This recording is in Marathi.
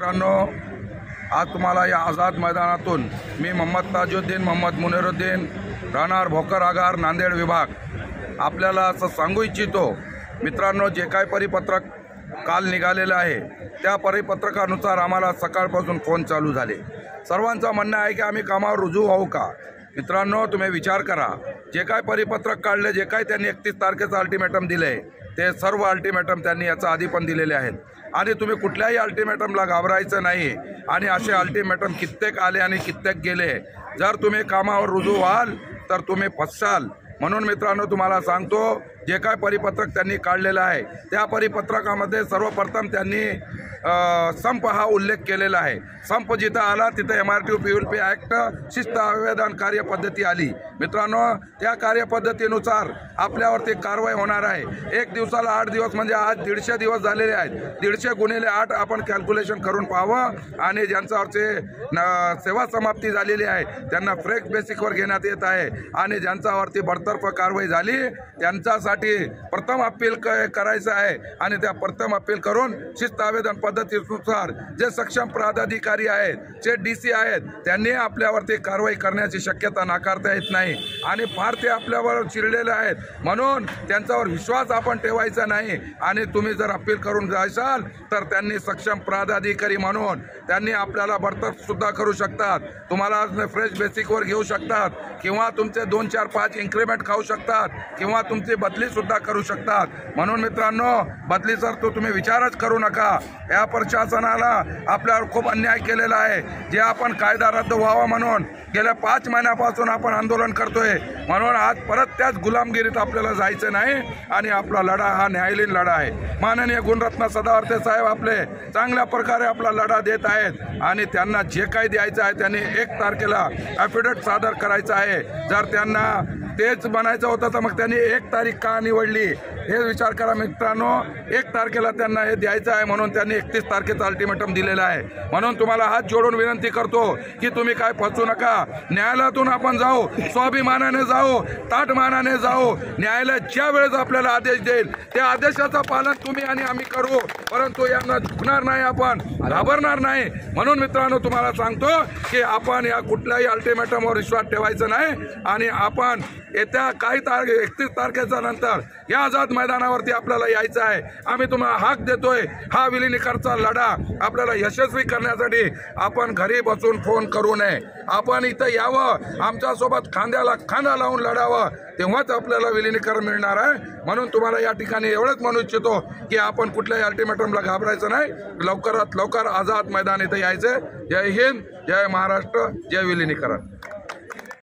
मित्रांनो, आज तुम्हाला या आझाद मैदानातून मी मोहम्मद ताजुद्दीन मोहम्मद मुनीरुद्दीन राहणार भोकर आगार नांदेड विभाग आपल्याला असं सांगू इच्छितो। मित्रांनो, जे काय परिपत्रक काल निघालेलं आहे त्या परिपत्रकानुसार आम्हाला सकाळपासून फोन चालू झाले। सर्वांचं म्हणणं आहे की आम्ही कामावर रुजू होऊ का। मित्रांनो, तुम्ही विचार करा, जे काय परिपत्रक काढले, जे काय त्यांनी 31 तारखेचं अल्टिमेटम दिले ते सर्व अल्टिमेटम त्यांनी याचा आधी पण दिलेले आहेत आणि तुम्ही कुठल्याही अल्टिमेटमला घाबरायचं नाही। आणि असे अल्टिमेटम कित्येक आले आणि कित्येक गेले। जर तुम्ही कामावर रुजू व्हाल तर तुम्ही फसाल। म्हणून मित्रांनो, तुम्हाला सांगतो, जे काय परिपत्रक त्यांनी काढलेलं आहे त्या परिपत्रकामध्ये सर्वप्रथम त्यांनी संप हा उल्लेख केलेला आहे। संप जिथं आला तिथं MRTO PULP ॲक्ट शिस्त आवेदन कार्यपद्धती आली। मित्रांनो, त्या कार्यपद्धतीनुसार आपल्यावरती कारवाई होणार आहे। एक दिवसाला 8 दिवस म्हणजे आज 150 दिवस झालेले आहेत। 150 गुणिले 8 आपण कॅल्क्युलेशन करून पाहावं आणि ज्यांच्यावरचे सेवा समाप्ती झालेली आहे त्यांना फ्रेश बेसिकवर घेण्यात येत आहे आणि ज्यांच्यावरती बडतर्फ कारवाई झाली त्यांच्यासाठी प्रथम अपील करायचं आहे आणि त्या प्रथम अपील करून शिस्त आवेदन पद्धतीनुसार जे सक्षम पदाधिकारी आहेत, जे DC आहेत, त्यांनी आपल्यावरती कारवाई करण्याची शक्यता नाकारता येत नाही आणि फार ते आपल्यावर चिडलेले आहेत। म्हणून त्यांच्यावर विश्वास आपण ठेवायचा नाही आणि तुम्ही जर अपील करून जायसाल तर त्यांनी सक्षम पदाधिकारी म्हणून त्यांनी आपल्याला बडतर्फ सुद्धा करू शकतात, तुम्हाला फ्रेश बेसिकवर घेऊ शकतात किंवा तुमचे 2, 4, 5 इन्क्रीमेंट खाऊ शकतात किंवा तुमची बदली सुद्धा करू शकतात। म्हणून मित्रांनो, बदलीचा तो तुम्ही विचारच करू नका। या प्रशासनाला आपल्यावर खूप अन्याय केलेला आहे। जे आपण कायदा रद्द व्हावा म्हणून गेल्या 5 महिन्यापासून आपण आंदोलन करतोय, म्हणून आज परत त्याच गुलामगिरीत आपल्याला जायचं नाही आणि आपला लढा हा न्यायालयीन लढा आहे। माननीय गुणरत्न सदावर्ते साहेब आपले चांगल्या प्रकारे आपला लढा देत आहेत आणि त्यांना जे काही द्यायचं आहे त्यांनी 1 तारखेला ॲफिडेविट सादर करायचं आहे। जर त्यांना तेच बनायचं होतं तर मग त्यांनी 1 तारीख का निवडली हे विचार करा। मित्रांनो, 1 तारखेला त्यांना हे द्यायचं आहे म्हणून त्यांनी 31 तारखेचं अल्टिमेटम दिलेलं आहे। म्हणून तुम्हाला हात जोडून विनंती करतो की तुम्ही काय फसू नका। न्यायालयातून आपण जाऊ, स्वाभिमानाने जाऊ, ताठमानाने जाऊ। न्यायालय ज्या वेळेस आपल्याला आदेश देईल त्या आदेशाचं पालन तुम्ही आणि आम्ही करू, परंतु यांना झुकणार नाही, आपण घाबरणार नाही। म्हणून मित्रांनो, तुम्हाला सांगतो की आपण या कुठल्याही अल्टिमेटमवर विश्वास ठेवायचा नाही आणि आपण येत्या काही 31 तारखेच्या नंतर या आझाद मैदानावरती आपल्याला यायचं आहे। आम्ही तुम्हाला हाक देतोय, हा विलिनीकरणाचा लढा आपल्याला यशस्वी करण्यासाठी आपण घरी बसून फोन करू नये, आपण इथं यावं, आमच्यासोबत खांद्याला खांदा लावून लढावं, तेव्हाच आपल्याला विलिनीकरण मिळणार आहे। म्हणून तुम्हाला या ठिकाणी एवढंच म्हणू इच्छितो की आपण कुठल्याही अल्टिमेटमला घाबरायचं नाही, लवकरात लवकर आझाद मैदान इथं यायचं। जय हिंद, जय महाराष्ट्र, जय विलिनीकरण।